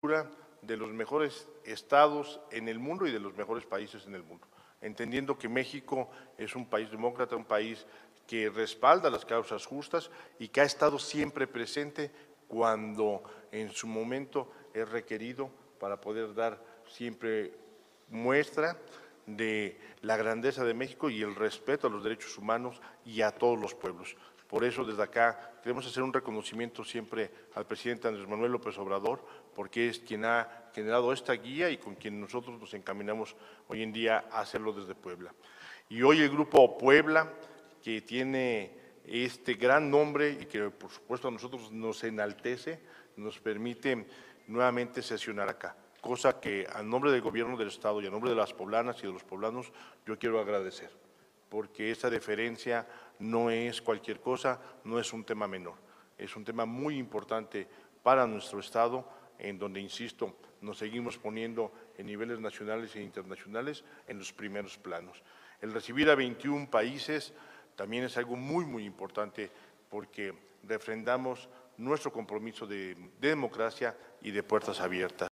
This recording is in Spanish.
de los mejores estados en el mundo y de los mejores países en el mundo, entendiendo que México es un país demócrata, un país que respalda las causas justas y que ha estado siempre presente cuando en su momento es requerido para poder dar siempre muestra de la grandeza de México y el respeto a los derechos humanos y a todos los pueblos. Por eso, desde acá, queremos hacer un reconocimiento siempre al presidente Andrés Manuel López Obrador, porque es quien ha generado esta guía y con quien nosotros nos encaminamos hoy en día a hacerlo desde Puebla. Y hoy el Grupo Puebla, que tiene este gran nombre y que por supuesto a nosotros nos enaltece, nos permite nuevamente sesionar acá, cosa que a nombre del gobierno del Estado y a nombre de las poblanas y de los poblanos yo quiero agradecer, porque esa deferencia no es cualquier cosa, no es un tema menor, es un tema muy importante para nuestro Estado, en donde, insisto, nos seguimos poniendo en niveles nacionales e internacionales en los primeros planos. El recibir a 21 países también es algo muy importante porque refrendamos nuestro compromiso de democracia y de puertas abiertas.